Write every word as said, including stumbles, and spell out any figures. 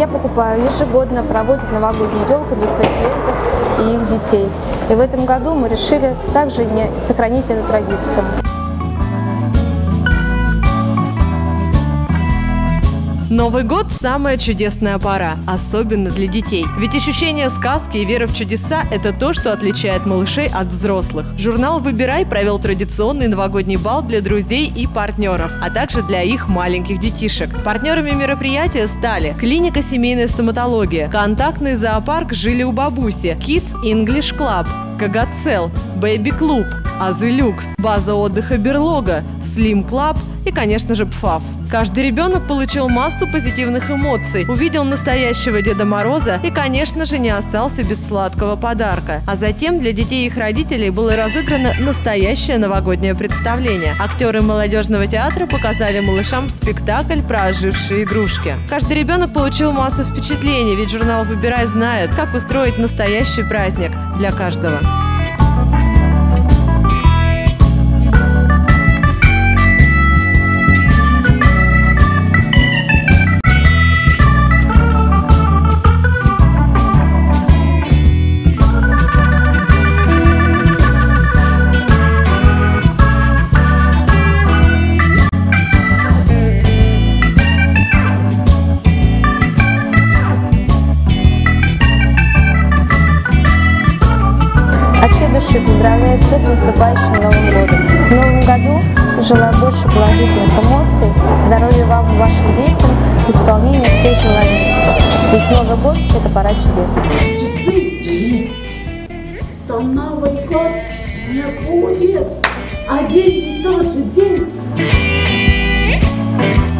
Я покупаю ежегодно, проводят новогоднюю елку для своих клиентов и их детей. И в этом году мы решили также не сохранить эту традицию. Новый год – самая чудесная пора, особенно для детей. Ведь ощущение сказки и вера в чудеса – это то, что отличает малышей от взрослых. Журнал «Выбирай» провел традиционный новогодний бал для друзей и партнеров, а также для их маленьких детишек. Партнерами мероприятия стали клиника семейной стоматологии, контактный зоопарк «Жили у бабуси», Kids English Club, Кагацел, Baby Club, Азы Люкс, база отдыха Берлога, Slim Club и, конечно же, ПФАФ. Каждый ребенок получил массу позитивных эмоций, увидел настоящего Деда Мороза и, конечно же, не остался без сладкого подарка. А затем для детей и их родителей было разыграно настоящее новогоднее представление. Актеры молодежного театра показали малышам спектакль про ожившие игрушки. Каждый ребенок получил массу впечатлений, ведь журнал «Выбирай» знает, как устроить настоящий праздник для каждого. Поздравляю всех с наступающим Новым годом. В Новом году желаю больше положительных эмоций, здоровья вам и вашим детям, исполнения всех желаний. Ведь Новый год – это пора чудес. Часы, что Новый год не будет, а день тот же день.